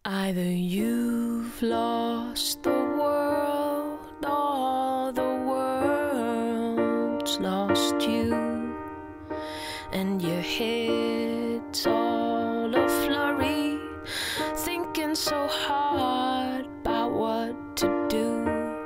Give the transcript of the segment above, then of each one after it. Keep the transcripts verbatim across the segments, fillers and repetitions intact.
Either you've lost the world or the world's lost you, and your head's all a flurry, thinking so hard about what to do.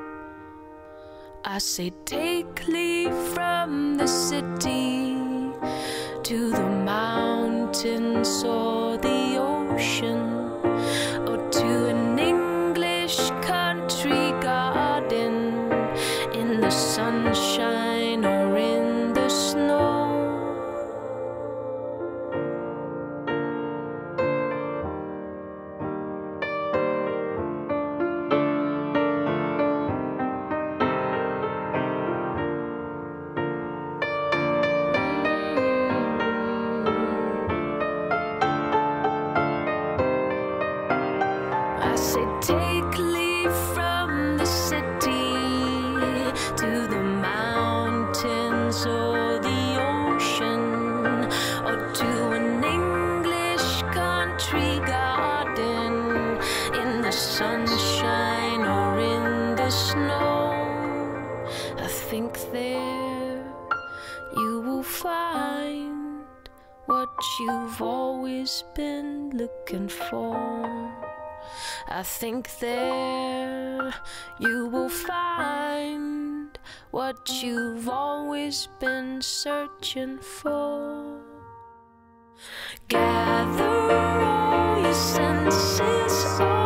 I say take leave from the city to the mountains or the ocean, or to an English country garden in the sunshine or in the snow. I say take leave from the city to the mountains or the ocean, or to an English country garden in the sunshine or in the snow. I think there you will find what you've always been looking for. I think there you will find what you've always been searching for. Gather all your senses, all